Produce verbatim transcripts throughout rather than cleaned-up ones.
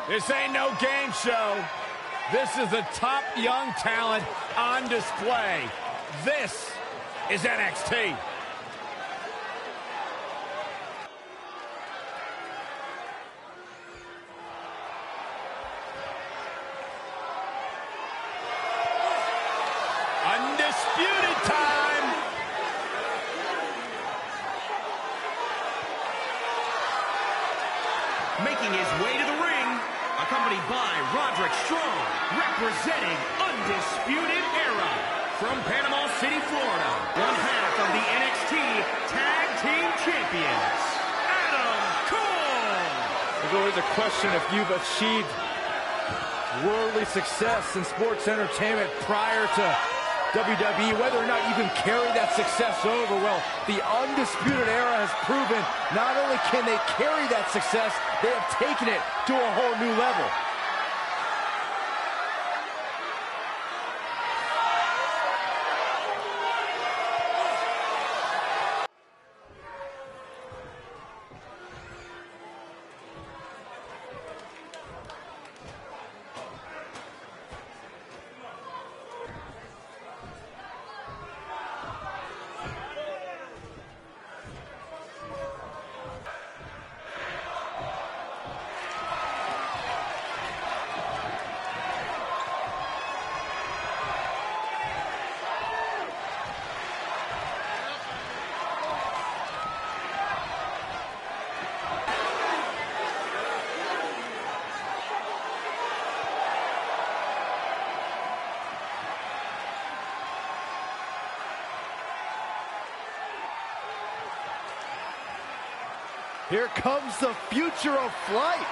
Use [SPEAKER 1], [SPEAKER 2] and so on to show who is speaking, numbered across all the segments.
[SPEAKER 1] This ain't no game show. This is the top young talent on display. This is N X T. Undisputed time.
[SPEAKER 2] Making his way to the ring, accompanied by Roderick Strong, representing Undisputed Era. From Panama City, Florida, one half of the N X T Tag Team Champions, Adam Cole.
[SPEAKER 3] There's always a question if you've achieved worldly success in sports entertainment prior to W W E, whether or not you can carry that success over. Well, the Undisputed Era has proven not only can they carry that success, they have taken it to a whole new level. Here comes the future of flight.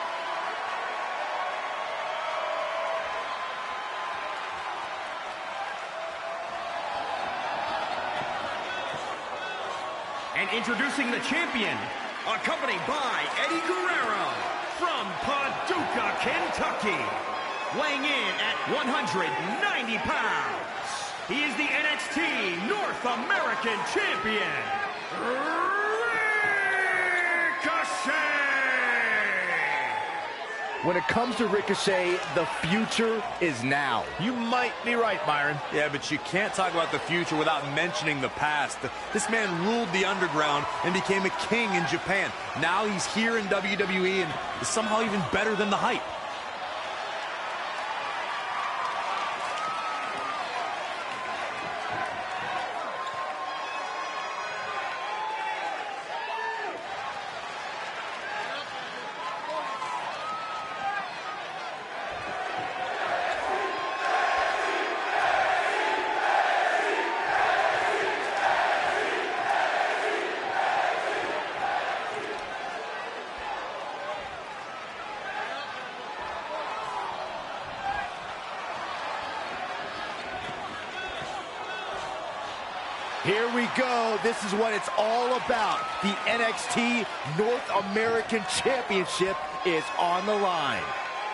[SPEAKER 2] And introducing the champion, accompanied by Eddie Guerrero, from Paducah, Kentucky, weighing in at one hundred ninety pounds. He is the N X T North American Champion,
[SPEAKER 3] When it comes to Ricochet, the future is now.
[SPEAKER 1] You might be right, Byron.
[SPEAKER 4] Yeah, but you can't talk about the future without mentioning the past. This man ruled the underground and became a king in Japan. Now he's here in W W E and is somehow even better than the hype.
[SPEAKER 3] Here we go. This is what it's all about. The N X T North American Championship is on the line.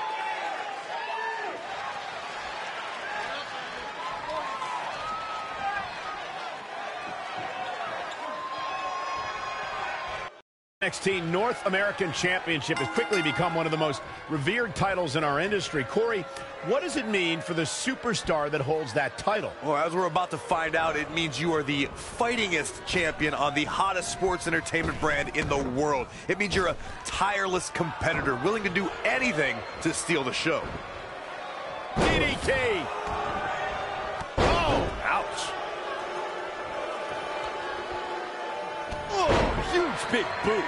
[SPEAKER 1] N X T North American Championship has quickly become one of the most revered titles in our industry. Corey, what does it mean for the superstar that holds that title?
[SPEAKER 4] Well, as we're about to find out, it means you are the fightingest champion on the hottest sports entertainment brand in the world. It means you're a tireless competitor, willing to do anything to steal the show.
[SPEAKER 1] D D T! Oh, ouch! Oh, huge big boot.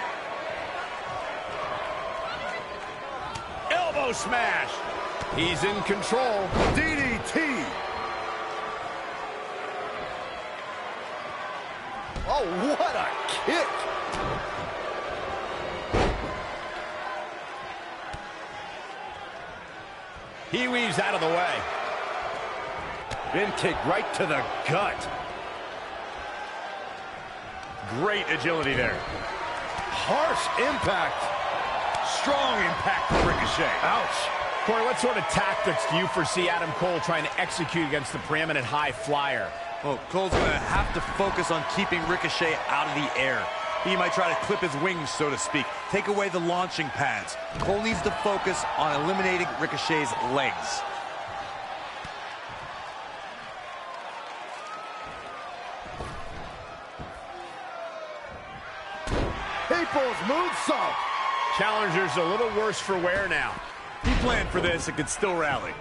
[SPEAKER 1] Elbow smash. He's in control.
[SPEAKER 3] D D T. Oh, what a kick.
[SPEAKER 1] He weaves out of the way.
[SPEAKER 3] Bin kick right to the gut.
[SPEAKER 1] Great agility there.
[SPEAKER 3] Harsh impact.
[SPEAKER 1] Strong impact from Ricochet.
[SPEAKER 3] Ouch.
[SPEAKER 1] Corey, what sort of tactics do you foresee Adam Cole trying to execute against the preeminent high flyer?
[SPEAKER 4] Well, Cole's going to have to focus on keeping Ricochet out of the air. He might try to clip his wings, so to speak. Take away the launching pads. Cole needs to focus on eliminating Ricochet's legs.
[SPEAKER 5] People's moonsault.
[SPEAKER 1] Challenger's a little worse for wear now.
[SPEAKER 4] He planned for this and could still rally.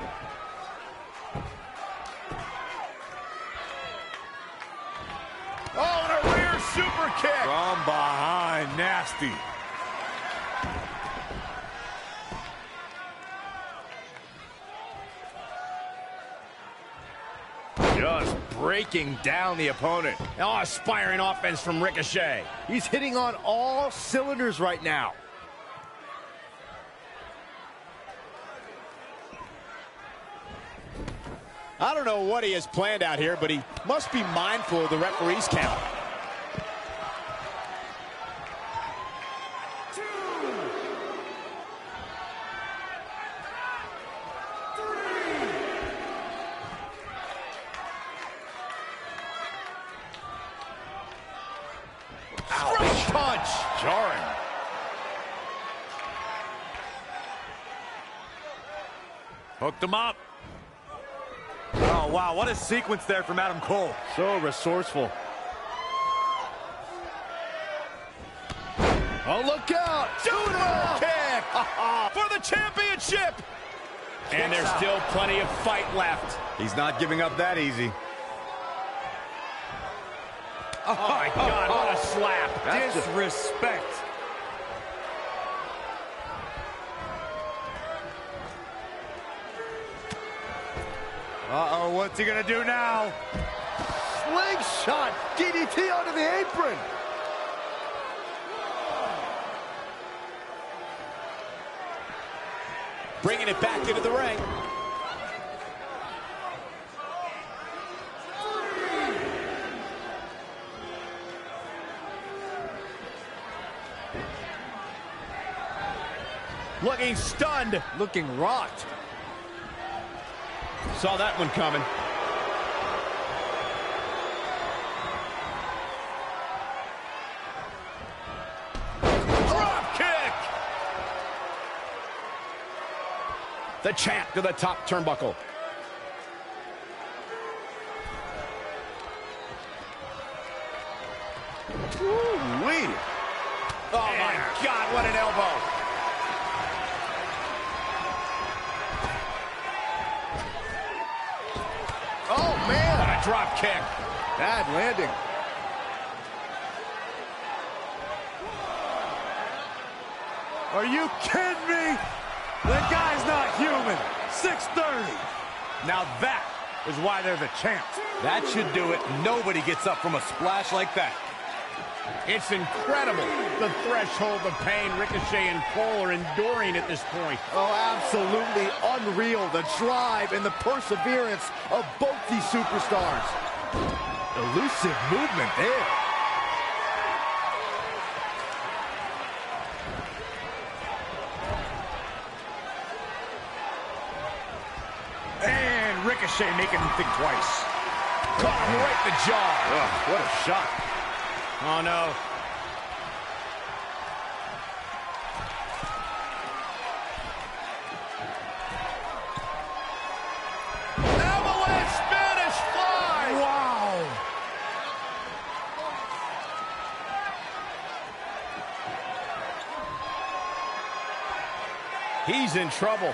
[SPEAKER 1] Oh, and a rear super kick.
[SPEAKER 4] From behind, nasty.
[SPEAKER 3] Just breaking down the opponent.
[SPEAKER 1] Oh, aspiring offense from Ricochet.
[SPEAKER 5] He's hitting on all cylinders right now.
[SPEAKER 1] I don't know what he has planned out here, but he must be mindful of the referee's count. Straight punch.
[SPEAKER 3] Jarring.
[SPEAKER 4] Hooked him up. Oh, wow, what a sequence there from Adam Cole.
[SPEAKER 3] So resourceful.
[SPEAKER 5] Oh, look out.
[SPEAKER 1] Judo kick for the championship. And there's still plenty of fight left.
[SPEAKER 5] He's not giving up that easy.
[SPEAKER 1] Oh, my God, what a slap.
[SPEAKER 5] That's
[SPEAKER 4] Disrespect. Uh-oh, what's he gonna do now?
[SPEAKER 5] Slingshot. D D T onto the apron.
[SPEAKER 1] Bringing it back into the ring. Looking stunned.
[SPEAKER 5] Looking rocked.
[SPEAKER 1] Saw that one coming. Drop kick. The champ to the top turnbuckle.
[SPEAKER 5] Woo-wee.
[SPEAKER 1] Oh, my God, what an elbow.
[SPEAKER 5] Oh, man.
[SPEAKER 1] What a drop kick.
[SPEAKER 5] Bad landing.
[SPEAKER 4] Are you kidding me? The guy's not human. six thirty. Now that is why they're the champs. That should do it. Nobody gets up from a splash like that.
[SPEAKER 1] It's incredible, the threshold of pain Ricochet and Cole are enduring at this point.
[SPEAKER 5] Oh, absolutely unreal. The drive and the perseverance of both these superstars. Elusive movement there.
[SPEAKER 4] And Ricochet making him think twice.
[SPEAKER 1] Caught him right in the jaw.
[SPEAKER 5] Oh, what a shot.
[SPEAKER 1] Oh, no. Avalanche Spanish fly.
[SPEAKER 4] Wow.
[SPEAKER 1] He's in trouble.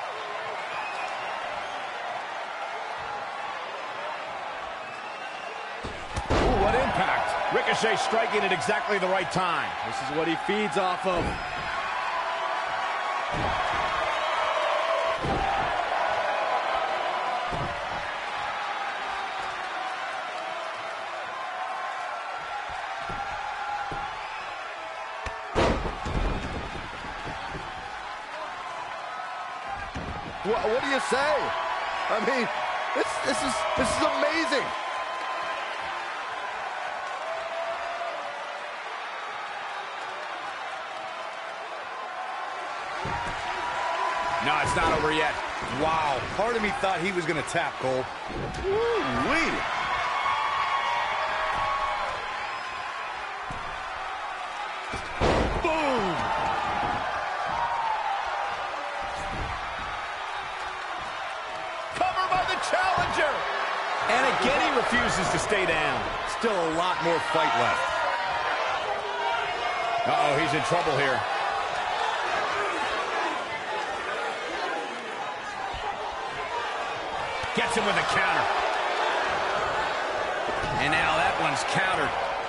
[SPEAKER 1] Ooh, what impact. Ricochet striking at exactly the right time.
[SPEAKER 5] This is what he feeds off of. What, what do you say? I mean, this, this is this is amazing.
[SPEAKER 1] No, it's not over yet.
[SPEAKER 4] Wow. Part of me thought he was going to tap, Cole.
[SPEAKER 5] Woo-wee. Boom!
[SPEAKER 1] Cover by the challenger. And again, he refuses to stay down.
[SPEAKER 4] Still a lot more fight left.
[SPEAKER 1] Uh-oh, he's in trouble here. Gets him with a counter. And now that one's countered.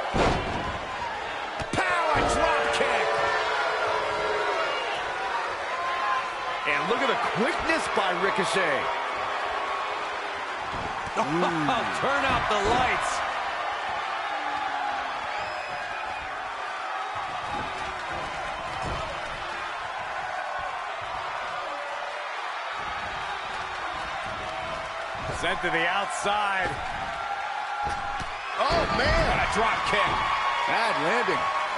[SPEAKER 1] Power drop kick.
[SPEAKER 5] And look at the quickness by Ricochet.
[SPEAKER 3] Turn out the lights. Sent to the outside.
[SPEAKER 5] Oh, man.
[SPEAKER 1] What a drop kick.
[SPEAKER 5] Bad landing.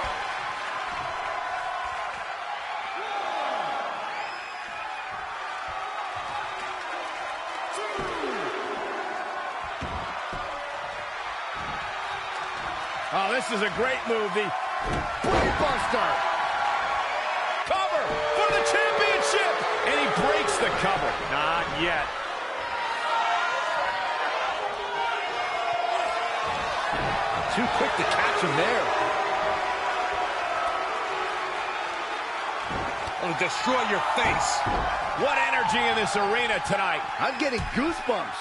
[SPEAKER 1] Oh, this is a great move. The
[SPEAKER 5] Brainbuster.
[SPEAKER 1] cover for the championship. And he breaks the cover.
[SPEAKER 3] Not yet.
[SPEAKER 5] Too quick to catch him there.
[SPEAKER 3] It'll destroy your face.
[SPEAKER 1] What energy in this arena tonight.
[SPEAKER 5] I'm getting goosebumps.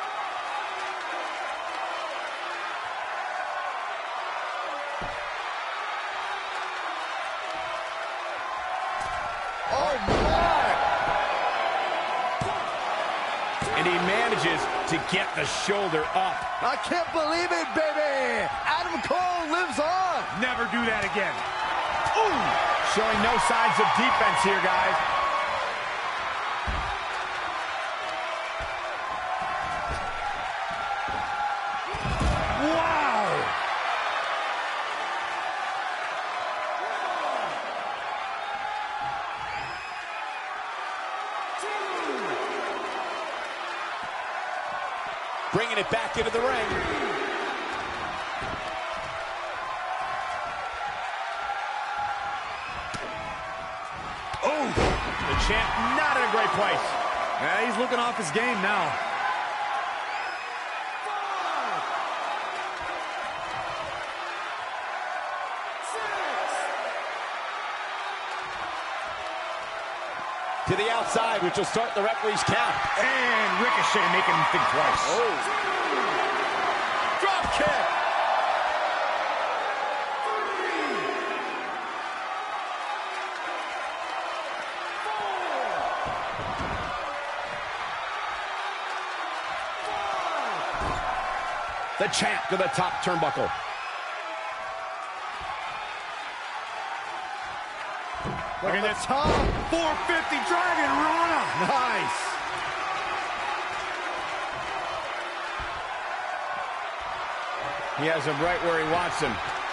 [SPEAKER 5] Oh, my!
[SPEAKER 1] And he manages to get the shoulder up.
[SPEAKER 5] I can't believe it, baby! Adam Cole lives on!
[SPEAKER 3] Never do that again.
[SPEAKER 1] Ooh! Showing no signs of defense here, guys.
[SPEAKER 5] Wow!
[SPEAKER 1] Bringing it back into the ring. Oh, the champ not in a great place.
[SPEAKER 3] Yeah, he's looking off his game now.
[SPEAKER 1] To the outside, which will start the referee's count.
[SPEAKER 3] And Ricochet making him think twice.
[SPEAKER 1] Oh. Drop kick. The champ to the top turnbuckle.
[SPEAKER 3] Look at this. Top four fifty Dragon Rana.
[SPEAKER 5] Nice!
[SPEAKER 1] He has him right where he wants him.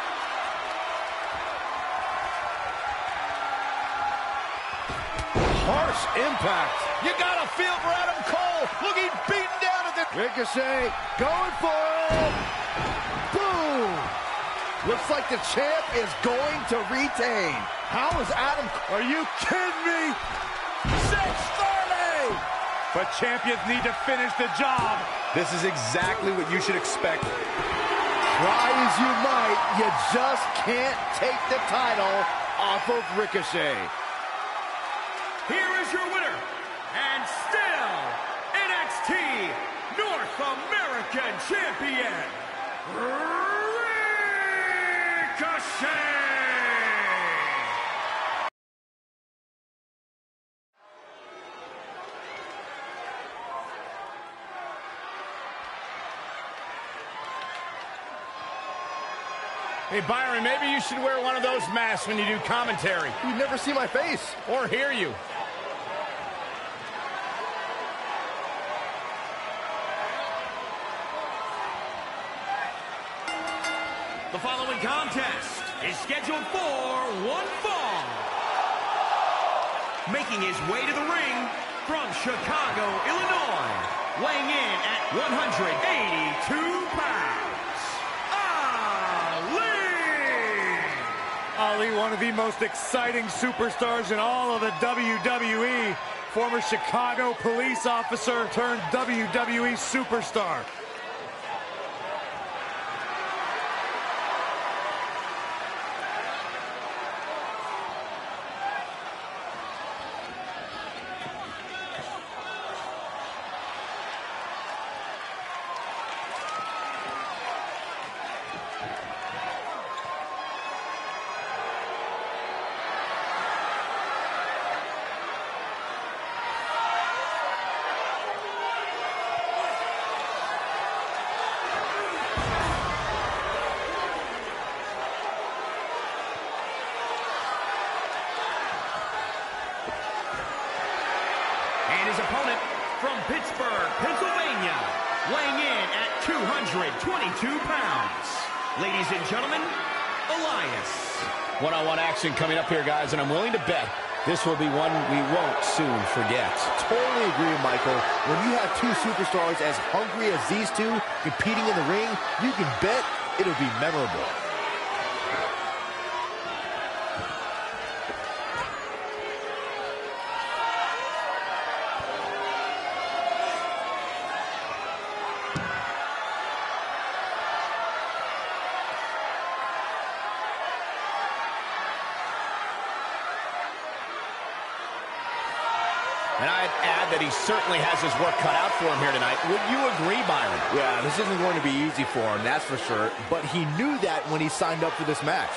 [SPEAKER 5] Harsh impact.
[SPEAKER 1] You got a feel for Adam Cole. Looking beaten down at the...
[SPEAKER 5] Ricochet going for it. Boom! Looks like the champ is going to retain. How is Adam...
[SPEAKER 3] Are you kidding me?
[SPEAKER 1] six thirty!
[SPEAKER 3] But champions need to finish the job.
[SPEAKER 4] This is exactly what you should expect.
[SPEAKER 5] Try as you might, you just can't take the title off of Ricochet.
[SPEAKER 2] Here is your winner, and still N X T North American Champion, Ricochet!
[SPEAKER 1] Hey, Byron, maybe you should wear one of those masks when you do commentary.
[SPEAKER 5] You never see my face.
[SPEAKER 1] Or hear you.
[SPEAKER 2] The following contest is scheduled for one fall. Making his way to the ring from Chicago, Illinois, weighing in at one hundred eighty-two pounds, Ali!
[SPEAKER 3] Ali, one of the most exciting superstars in all of the W W E. Former Chicago police officer turned W W E superstar.
[SPEAKER 2] His opponent from Pittsburgh, Pennsylvania, weighing in at two hundred twenty-two pounds. Ladies and gentlemen, Elias.
[SPEAKER 1] One-on-one action coming up here, guys, and I'm willing to bet this will be one we won't soon forget.
[SPEAKER 5] Totally agree, Michael. When you have two superstars as hungry as these two competing in the ring, you can bet it'll be memorable.
[SPEAKER 1] And I'd add that he certainly has his work cut out for him here tonight. Would you agree, Byron?
[SPEAKER 5] Yeah, this isn't going to be easy for him, that's for sure. But he knew that when he signed up for this match.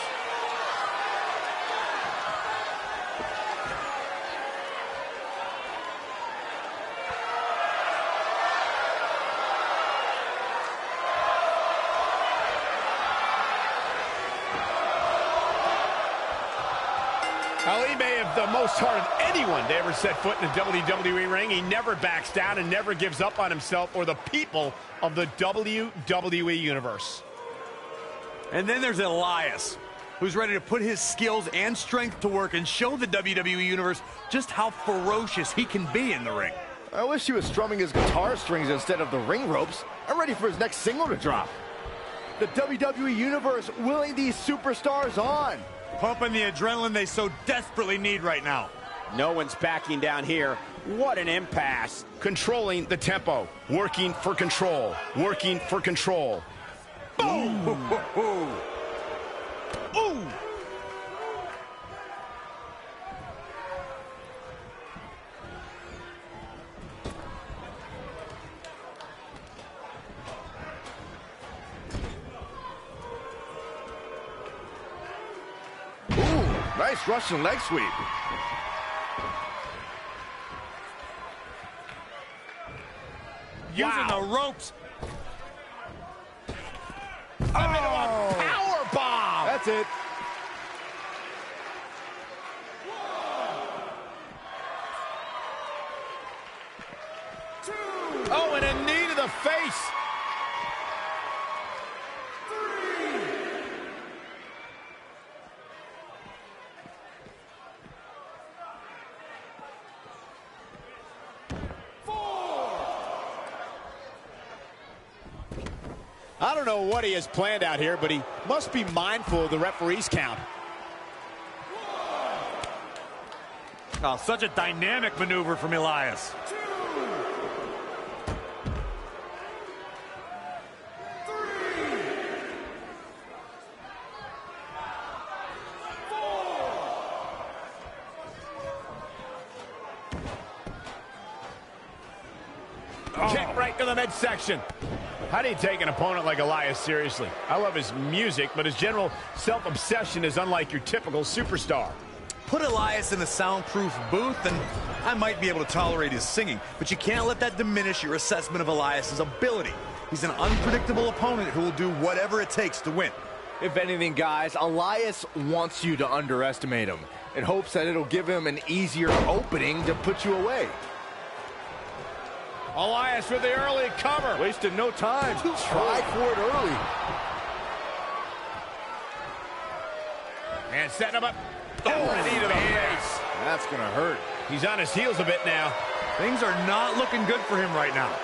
[SPEAKER 1] Ali may have the most heart of anyone to ever set foot in a W W E ring. He never backs down and never gives up on himself or the people of the W W E Universe.
[SPEAKER 4] And then there's Elias, who's ready to put his skills and strength to work and show the W W E Universe just how ferocious he can be in the ring.
[SPEAKER 5] I wish he was strumming his guitar strings instead of the ring ropes. I'm ready for his next single to drop. The W W E Universe willing these superstars on.
[SPEAKER 3] Pumping the adrenaline they so desperately need right now.
[SPEAKER 1] No one's backing down here. What an impasse. Controlling the tempo. Working for control. Working for control. Boom! Ooh! Ooh!
[SPEAKER 5] Nice Russian leg sweep.
[SPEAKER 3] Using the ropes.
[SPEAKER 1] Oh. Power bomb.
[SPEAKER 5] That's it.
[SPEAKER 1] Two. Oh, and a knee to the face. I don't know what he has planned out here, but he must be mindful of the referee's count.
[SPEAKER 3] Oh, such a dynamic maneuver from Elias.
[SPEAKER 2] Two. Three. Four.
[SPEAKER 1] Oh. Kick right to the midsection. How do you take an opponent like Elias seriously? I love his music, but his general self-obsession is unlike your typical superstar.
[SPEAKER 4] Put Elias in a soundproof booth, and I might be able to tolerate his singing, but you can't let that diminish your assessment of Elias's ability. He's an unpredictable opponent who will do whatever it takes to win.
[SPEAKER 5] If anything, guys, Elias wants you to underestimate him in hopes that it'll give him an easier opening to put you away.
[SPEAKER 1] Elias with the early cover.
[SPEAKER 5] Wasted no time. Try for it early.
[SPEAKER 1] And setting him up. Oh, a knee to the face.
[SPEAKER 5] That's going to hurt.
[SPEAKER 1] He's on his heels a bit now.
[SPEAKER 3] Things are not looking good for him right now.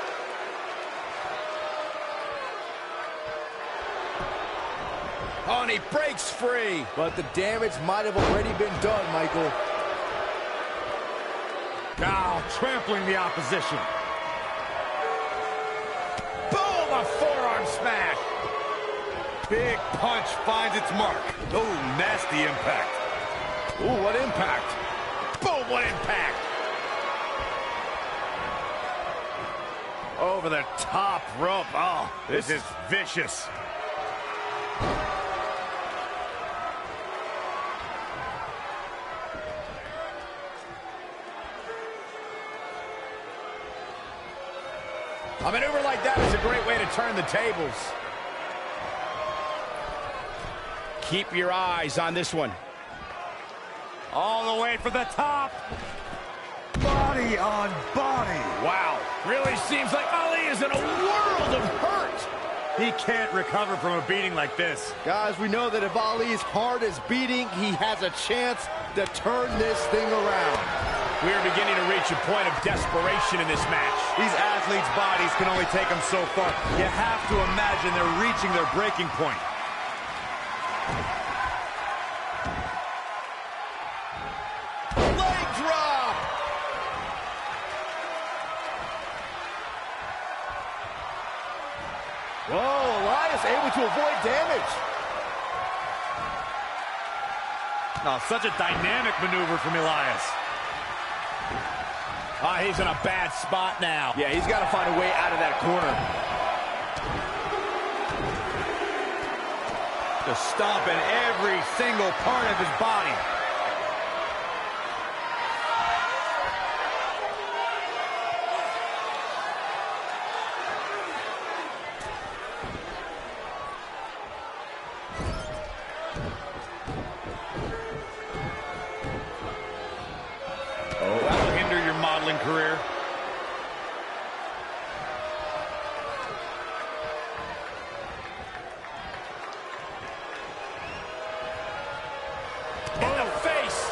[SPEAKER 1] Oh, and he breaks free.
[SPEAKER 3] But the damage might have already been done, Michael.
[SPEAKER 2] Now trampling the opposition.
[SPEAKER 1] Boom, a forearm smash.
[SPEAKER 4] Big punch finds its mark. Oh, nasty impact.
[SPEAKER 1] Ooh, what impact. Boom, what impact.
[SPEAKER 4] Over the top rope. Oh, this, this is vicious.
[SPEAKER 1] A maneuver like that is a great way to turn the tables. Keep your eyes on this one.
[SPEAKER 4] All the way for the top. Body on body.
[SPEAKER 1] Wow. Really seems like Ali is in a world of hurt.
[SPEAKER 4] He can't recover from a beating like this.
[SPEAKER 5] Guys, we know that if Ali's heart is beating, he has a chance to turn this thing around.
[SPEAKER 1] We are beginning to reach a point of desperation in this match.
[SPEAKER 4] These athletes' bodies can only take them so far. You have to imagine they're reaching their breaking point.
[SPEAKER 1] Leg drop.
[SPEAKER 5] Whoa, Elias able to avoid damage.
[SPEAKER 4] Oh, such a dynamic maneuver from Elias.
[SPEAKER 1] Oh, he's in a bad spot now.
[SPEAKER 5] Yeah, he's got to find a way out of that corner.
[SPEAKER 4] Just stomping every single part of his body.
[SPEAKER 1] Oh, that'll hinder your modeling career. In the face.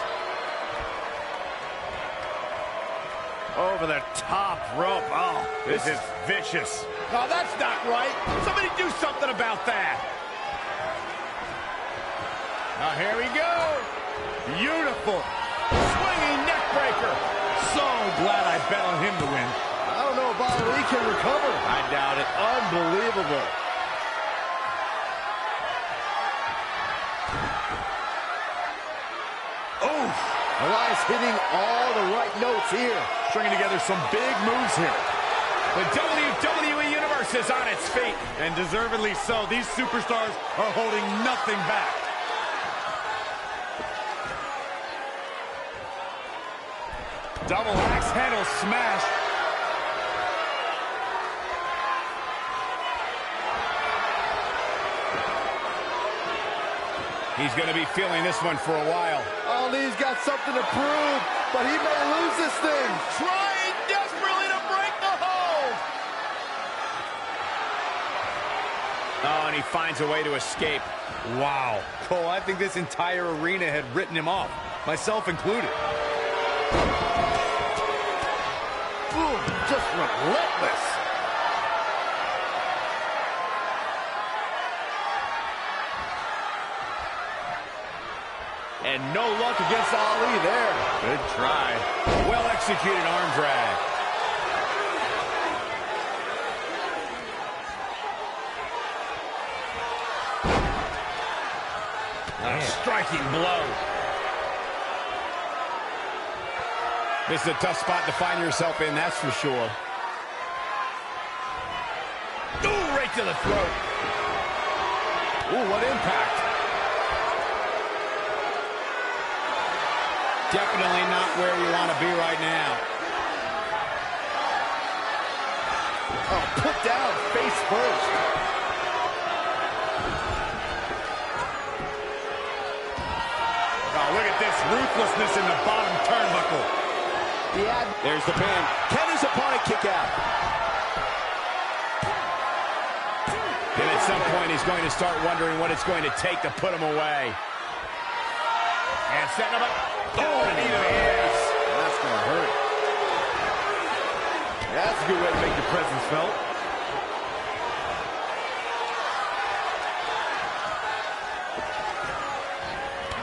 [SPEAKER 4] Over the top rope. Oh, this, this is vicious.
[SPEAKER 1] Oh, that's not right. Somebody do something about that. Now, here we go.
[SPEAKER 4] Beautiful.
[SPEAKER 1] Swinging neck breaker.
[SPEAKER 4] So glad I bet on him to win.
[SPEAKER 5] I don't know if Ali can recover.
[SPEAKER 1] I doubt it.
[SPEAKER 5] Unbelievable.
[SPEAKER 4] Oh,
[SPEAKER 5] Elias hitting all the right notes here.
[SPEAKER 4] stringing together some big moves here.
[SPEAKER 1] The W W E Universe is on its feet.
[SPEAKER 4] And deservedly so. These superstars are holding nothing back. Double axe handle smash.
[SPEAKER 1] He's going to be feeling this one for a while.
[SPEAKER 5] Ali's got something to prove, but he may lose this thing.
[SPEAKER 1] Trying desperately to break the hold. Oh, and he finds a way to escape.
[SPEAKER 4] Wow. Cole, I think this entire arena had written him off, myself included.
[SPEAKER 5] Ooh, just relentless.
[SPEAKER 1] And no luck against Ali there.
[SPEAKER 4] Good try.
[SPEAKER 1] Well-executed arm drag. A striking blow. This is a tough spot to find yourself in, that's for sure. Ooh, right to the throat. Ooh, what impact. Definitely not where you want to be right now.
[SPEAKER 5] Oh, put down face first.
[SPEAKER 4] Oh, look at this ruthlessness in the bottom turnbuckle.
[SPEAKER 5] Yeah.
[SPEAKER 1] There's the pin. Can his opponent kick out? And at some point, he's going to start wondering what it's going to take to put him away. And setting him up. Oh, and he is.
[SPEAKER 5] That's going to hurt.
[SPEAKER 4] That's a good way to make your presence felt.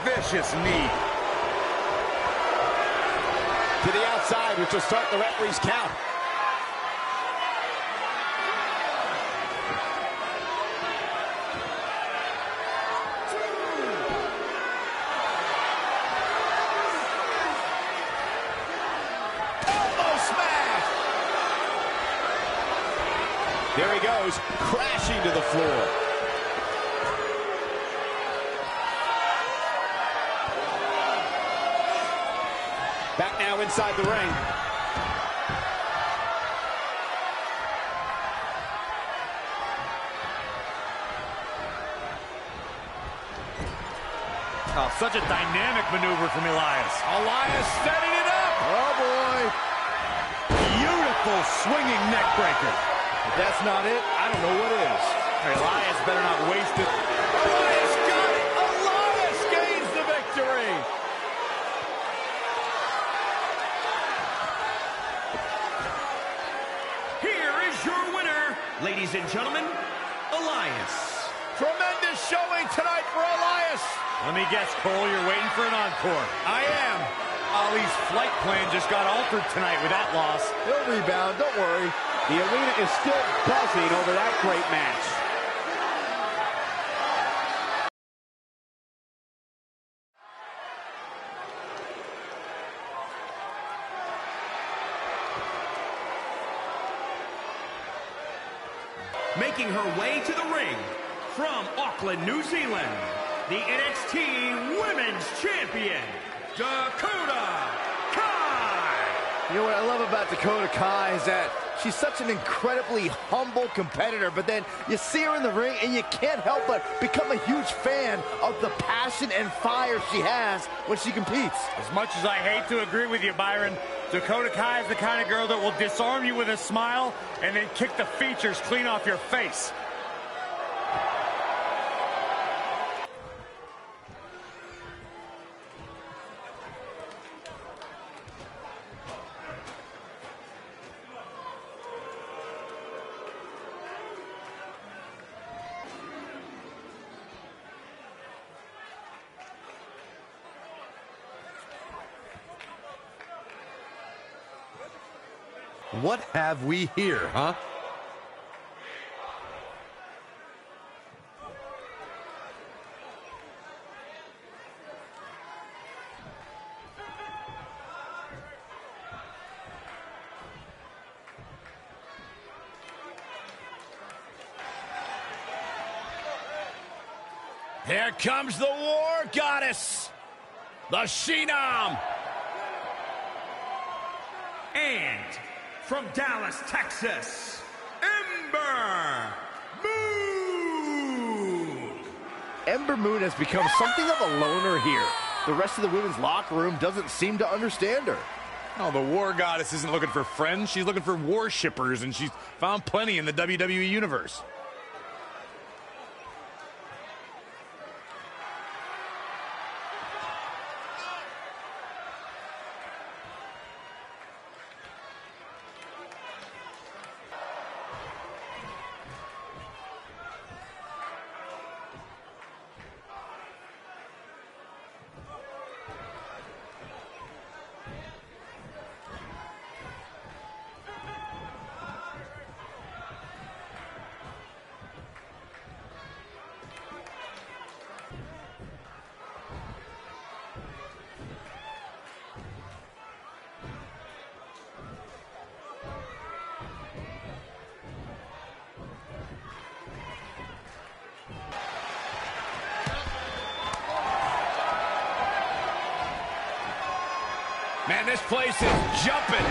[SPEAKER 4] vicious knee.
[SPEAKER 1] To the outside, which will start the referee's count. There he goes, crashing to the floor. Back now inside the ring.
[SPEAKER 3] Oh, such a dynamic maneuver from Elias. Elias setting it up.
[SPEAKER 5] Oh, boy.
[SPEAKER 3] Beautiful swinging neck breaker.
[SPEAKER 5] If that's not it, I don't know what is.
[SPEAKER 3] Elias better not waste it. Elias got it! Elias gains the victory!
[SPEAKER 2] Here is your winner, ladies and gentlemen, Elias.
[SPEAKER 3] Tremendous showing tonight for Elias. Let me guess, Cole, you're waiting for an encore. I am. Ali's flight plan just got altered tonight with that loss.
[SPEAKER 5] He'll rebound, don't worry.
[SPEAKER 1] The arena is still buzzing over that great match.
[SPEAKER 2] Making her way to the ring from Auckland, New Zealand, the N X T Women's Champion, Dakota Kai.
[SPEAKER 5] You know what I love about Dakota Kai is that she's such an incredibly humble competitor, but then you see her in the ring and you can't help but become a huge fan of the passion and fire she has when she competes.
[SPEAKER 3] As much as I hate to agree with you, Byron, Dakota Kai is the kind of girl that will disarm you with a smile and then kick the features clean off your face.
[SPEAKER 4] What have we here, huh?
[SPEAKER 1] Here comes the War Goddess, the Phenom.
[SPEAKER 2] And from Dallas, Texas, Ember Moon.
[SPEAKER 5] Ember Moon has become something of a loner here. The rest of the women's locker room doesn't seem to understand her.
[SPEAKER 3] Oh, the War Goddess isn't looking for friends. She's looking for worshippers, and she's found plenty in the W W E Universe.
[SPEAKER 1] Man, this place is jumping.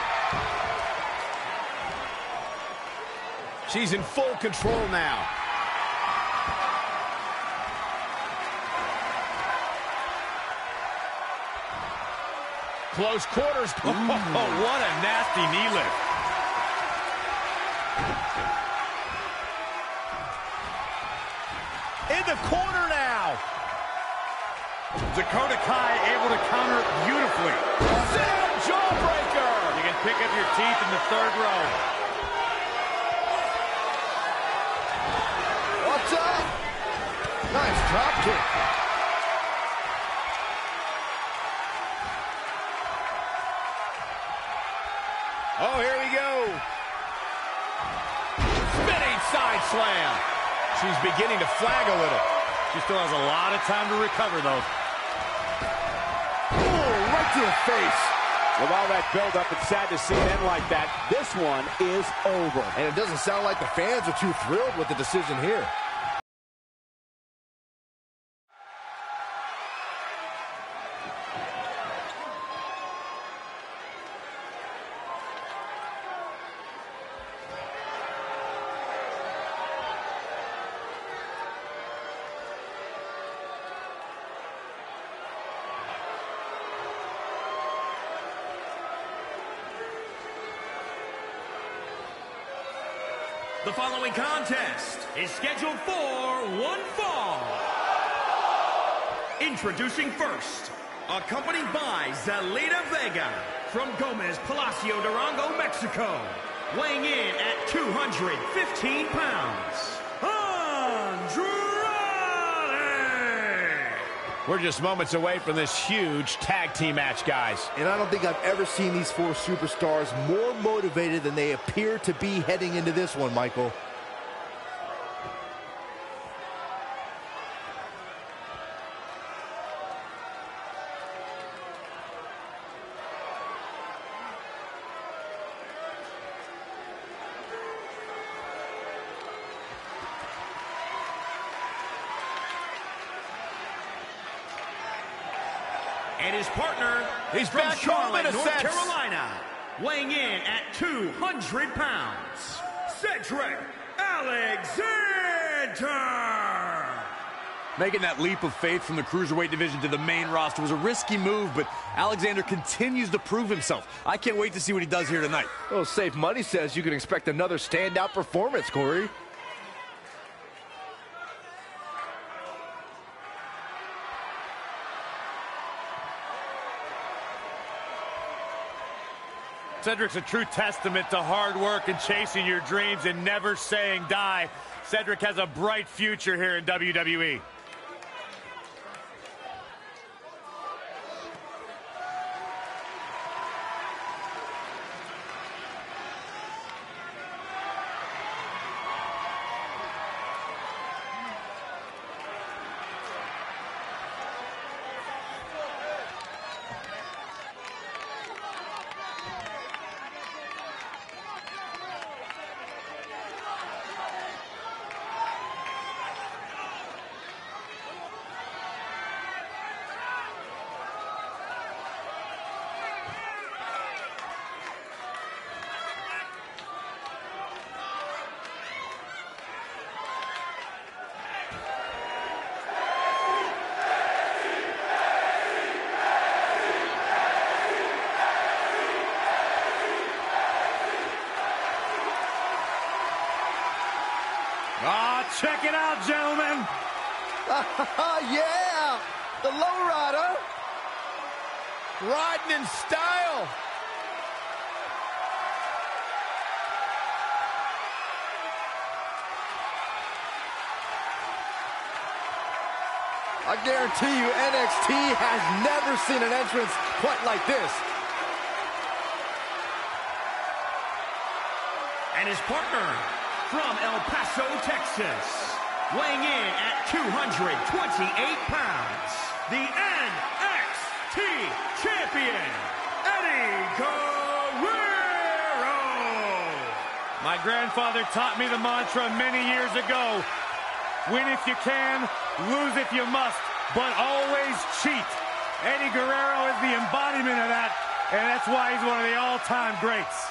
[SPEAKER 1] She's in full control now. Close quarters.
[SPEAKER 3] Oh, what a nasty knee lift.
[SPEAKER 1] In the corner now.
[SPEAKER 3] Dakota Kai able to counter beautifully.
[SPEAKER 1] Sit-down jawbreaker.
[SPEAKER 3] You can pick up your teeth in the third row.
[SPEAKER 5] What's up? Nice drop kick.
[SPEAKER 1] Oh, here we go. Spinning side slam. She's beginning to flag a little.
[SPEAKER 3] She still has a lot of time to recover, though.
[SPEAKER 5] Oh, right to the face.
[SPEAKER 1] With all that build-up, it's sad to see it end like that. This one is over.
[SPEAKER 5] And it doesn't sound like the fans are too thrilled with the decision here.
[SPEAKER 2] The following contest is scheduled for one fall. Introducing first, accompanied by Zelina Vega from Gomez Palacio Durango, Mexico, weighing in at two hundred fifteen pounds, Andrade!
[SPEAKER 1] We're just moments away from this huge tag team match, guys.
[SPEAKER 5] And I don't think I've ever seen these four superstars more motivated than they appear to be heading into this one, Michael.
[SPEAKER 2] And his partner
[SPEAKER 1] He's
[SPEAKER 2] from
[SPEAKER 1] back home in
[SPEAKER 2] Charlotte,
[SPEAKER 1] a
[SPEAKER 2] North
[SPEAKER 1] sense.
[SPEAKER 2] Carolina, weighing in at two hundred pounds, Cedric Alexander.
[SPEAKER 4] Making that leap of faith from the Cruiserweight division to the main roster was a risky move, but Alexander continues to prove himself. I can't wait to see what he does here tonight.
[SPEAKER 5] Well, Safe Money says you can expect another standout performance, Corey.
[SPEAKER 3] Cedric's a true testament to hard work and chasing your dreams and never saying die. Cedric has a bright future here in W W E. Ah, check it out, gentlemen.
[SPEAKER 5] Yeah, the lowrider. Riding in style. I guarantee you N X T has never seen an entrance quite like this.
[SPEAKER 2] And his partner from El Paso, Texas, weighing in at two hundred twenty-eight pounds, the N X T champion, Eddie Guerrero.
[SPEAKER 3] My grandfather taught me the mantra many years ago. Win if you can, lose if you must, but always cheat. Eddie Guerrero is the embodiment of that, and that's why he's one of the all-time greats.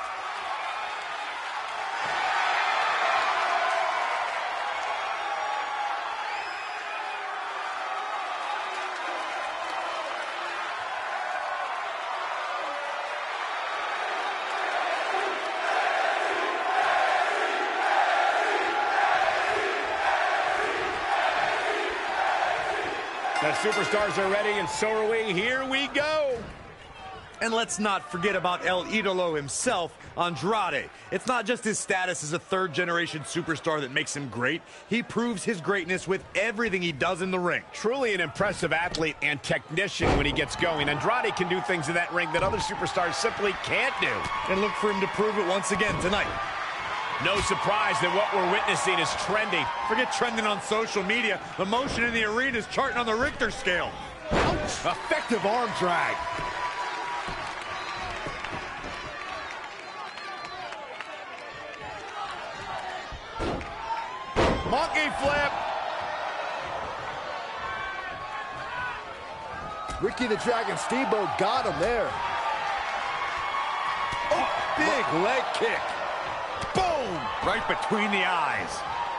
[SPEAKER 1] The superstars are ready, and so are we. Here we go.
[SPEAKER 4] And let's not forget about El Idolo himself, Andrade. It's not just his status as a third-generation superstar that makes him great. He proves his greatness with everything he does in the ring.
[SPEAKER 1] Truly an impressive athlete and technician when he gets going. Andrade can do things in that ring that other superstars simply can't do.
[SPEAKER 4] And look for him to prove it once again tonight.
[SPEAKER 1] No surprise that what we're witnessing is trendy.
[SPEAKER 4] Forget trending on social media. The motion in the arena is charting on the Richter scale.
[SPEAKER 5] Ouch. Effective arm drag.
[SPEAKER 1] Monkey flip.
[SPEAKER 5] Ricky the Dragon Steamboat got him there.
[SPEAKER 4] Oh, big leg kick. Boom! Right between the eyes.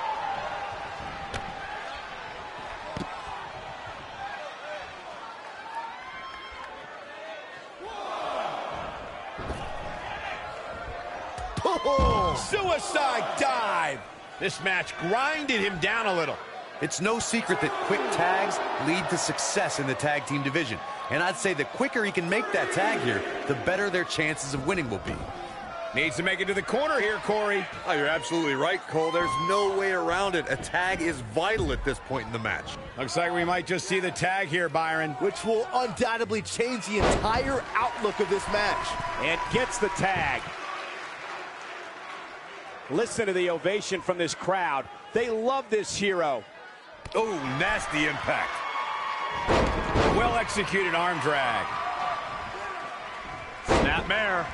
[SPEAKER 1] Oh, suicide dive. This match grinded him down a little.
[SPEAKER 4] It's no secret that quick tags lead to success in the tag team division. And I'd say the quicker he can make that tag here, the better their chances of winning will be.
[SPEAKER 1] Needs to make it to the corner here, Corey.
[SPEAKER 4] Oh, you're absolutely right, Cole. There's no way around it. A tag is vital at this point in the match.
[SPEAKER 1] Looks like we might just see the tag here, Byron.
[SPEAKER 5] Which will undoubtedly change the entire outlook of this match.
[SPEAKER 1] And gets the tag. Listen to the ovation from this crowd. They love this hero.
[SPEAKER 4] Oh, nasty impact.
[SPEAKER 1] Well-executed arm drag. Snapmare.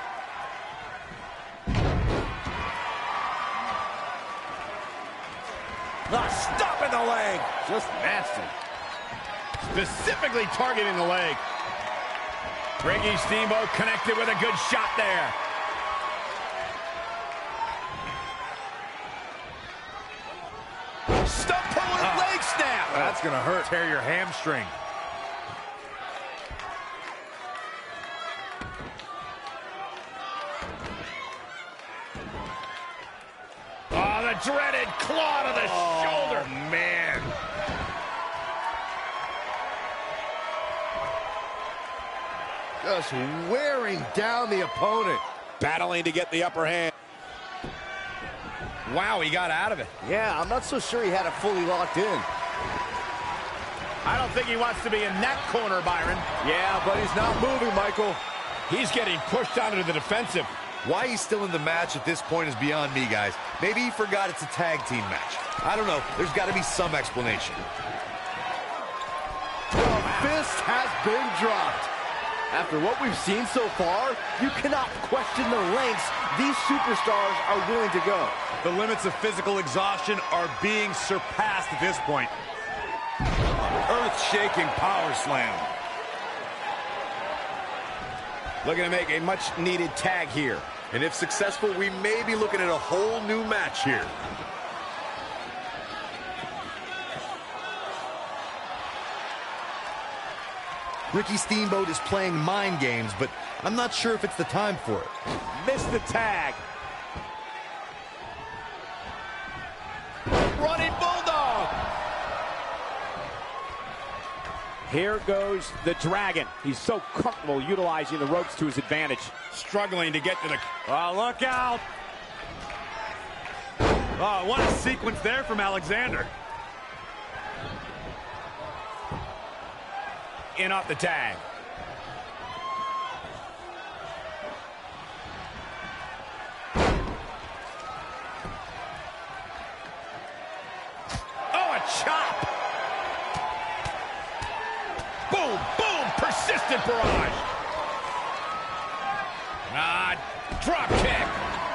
[SPEAKER 5] Not stopping the leg.
[SPEAKER 1] Just nasty. Specifically targeting the leg. Ricky Steamboat connected with a good shot there. Stump puller uh, leg snap.
[SPEAKER 4] That's going to hurt. Tear your hamstring.
[SPEAKER 1] Oh, the dreaded claw to the
[SPEAKER 4] oh,
[SPEAKER 1] shoulder.
[SPEAKER 4] Man.
[SPEAKER 5] Just wearing down the opponent.
[SPEAKER 1] Battling to get the upper hand. Wow, he got out of it.
[SPEAKER 5] Yeah, I'm not so sure he had it fully locked in.
[SPEAKER 1] I don't think he wants to be in that corner, Byron.
[SPEAKER 5] Yeah, but he's not moving, Michael.
[SPEAKER 1] He's getting pushed out into the defensive.
[SPEAKER 4] Why he's still in the match at this point is beyond me, guys. Maybe he forgot it's a tag team match. I don't know. There's got to be some explanation.
[SPEAKER 5] The fist has been dropped. After what we've seen so far, you cannot question the lengths these superstars are willing to go.
[SPEAKER 4] The limits of physical exhaustion are being surpassed at this point. Earth-shaking power slam.
[SPEAKER 1] Looking to make a much-needed tag here.
[SPEAKER 4] And if successful, we may be looking at a whole new match here. Ricky Steamboat is playing mind games, but I'm not sure if it's the time for it.
[SPEAKER 1] Missed the tag. Running Bulldog. Here goes the Dragon. He's so comfortable utilizing the ropes to his advantage. Struggling to get to the...
[SPEAKER 4] Oh, look out. Oh, what a sequence there from Alexander.
[SPEAKER 1] In off the tag. Oh, a chop. Boom, boom, persistent barrage. Ah, drop kick.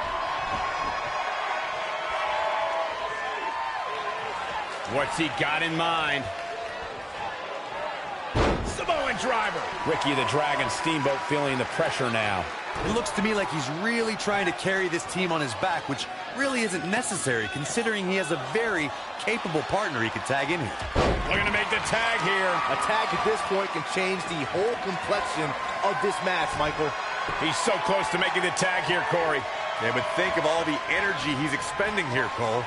[SPEAKER 1] What's he got in mind? Samoan driver. Ricky the Dragon Steamboat feeling the pressure now.
[SPEAKER 4] It looks to me like he's really trying to carry this team on his back, which really isn't necessary considering he has a very capable partner he could tag in here.
[SPEAKER 1] Looking to make the tag here.
[SPEAKER 5] A tag at this point can change the whole complexion of this match, Michael.
[SPEAKER 1] He's so close to making the tag here, Corey.
[SPEAKER 4] Yeah, but think of all the energy he's expending here, Cole.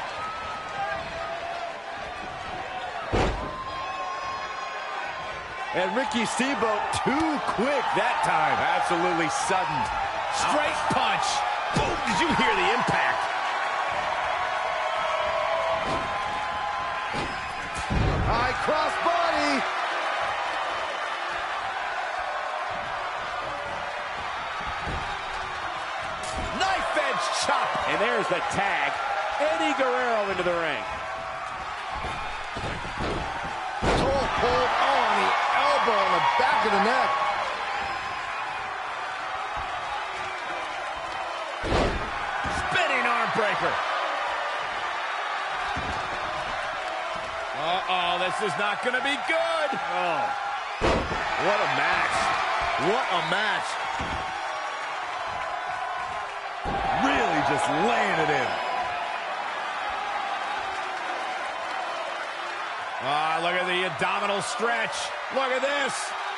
[SPEAKER 5] And Ricky Steamboat too quick that time.
[SPEAKER 1] Absolutely sudden. Straight Ouch. punch. Oh, did you hear the impact?
[SPEAKER 5] High cross body.
[SPEAKER 1] Knife edge chop. And there's the tag. Eddie Guerrero into the ring.
[SPEAKER 5] Toe hold on the elbow on the back of the neck.
[SPEAKER 1] Spinning arm breaker. Uh-oh, this is not going to be good.
[SPEAKER 5] Oh, what a match. What a match.
[SPEAKER 4] Really just laying it in.
[SPEAKER 1] Ah, look at the abdominal stretch. Look at this.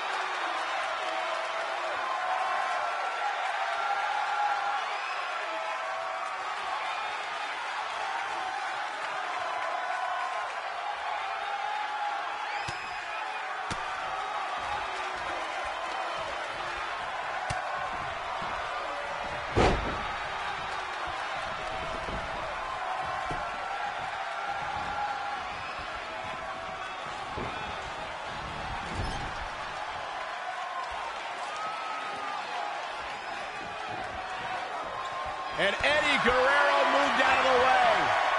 [SPEAKER 1] And Eddie Guerrero moved out of the way.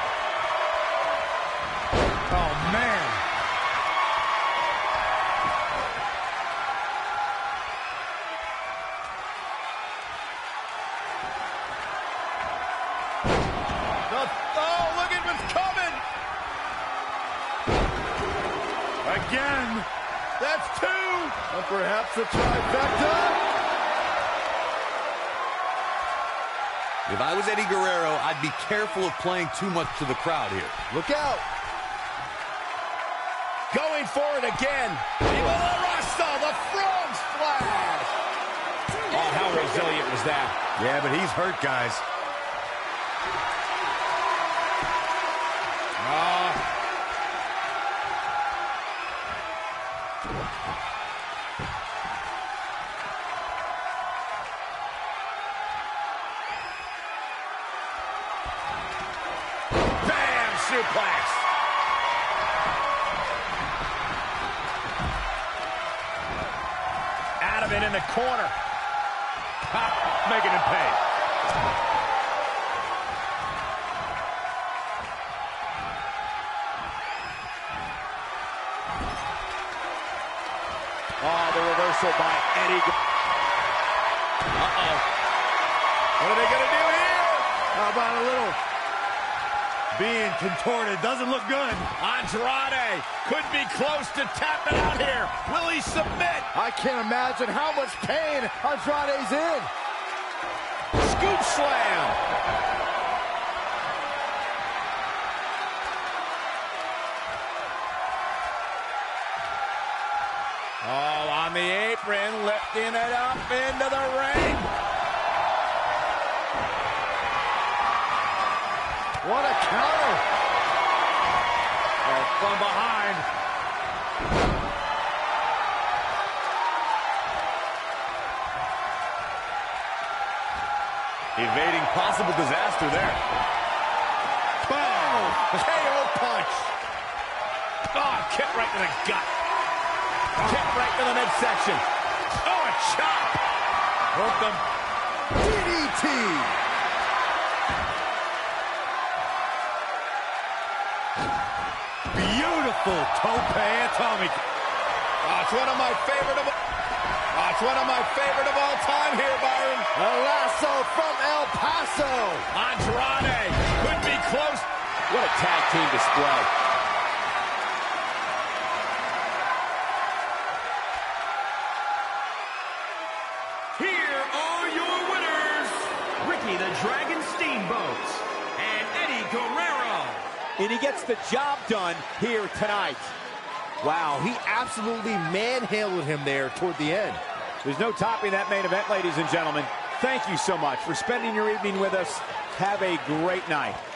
[SPEAKER 5] Oh, man.
[SPEAKER 1] The, oh, look at what's coming. Again. That's two.
[SPEAKER 5] Or perhaps a trifecta.
[SPEAKER 4] If I was Eddie Guerrero, I'd be careful of playing too much to the crowd here.
[SPEAKER 5] Look out.
[SPEAKER 1] Going for it again. Viva la Rasta, the frog splash. Oh, how resilient was that?
[SPEAKER 4] Yeah, but he's hurt, guys.
[SPEAKER 1] Oh. Suplex. Out of it in the corner. Ha, making him pay. Oh, the reversal by Eddie. Uh-oh. What are they going to do here?
[SPEAKER 5] How about a little being contorted? Doesn't look good.
[SPEAKER 1] Andrade could be close to tapping out here. Will he submit?
[SPEAKER 5] I can't imagine how much pain Andrade's in.
[SPEAKER 1] Scoop slam. Oh, on the apron, lifting it up into the ring.
[SPEAKER 5] What a counter.
[SPEAKER 1] Oh, from behind.
[SPEAKER 4] Evading possible disaster there.
[SPEAKER 1] Boom! K O punch. Oh, kick right to the gut. Kick right to the midsection. Oh, a chop. Hooked him.
[SPEAKER 5] D D T.
[SPEAKER 1] Beautiful tope atomic. Oh, it's one of my favorite of oh, it's one of my favorite of all time here, Byron.
[SPEAKER 5] A lasso from El Paso.
[SPEAKER 1] Andrade could be close. What a tag team display.
[SPEAKER 2] Here are your winners, Ricky the Dragon Steamboat and Eddie Guerrero.
[SPEAKER 1] And he gets the job done here tonight.
[SPEAKER 5] Wow, he absolutely manhandled him there toward the end.
[SPEAKER 1] There's no topping that main event, ladies and gentlemen. Thank you so much for spending your evening with us. Have a great night.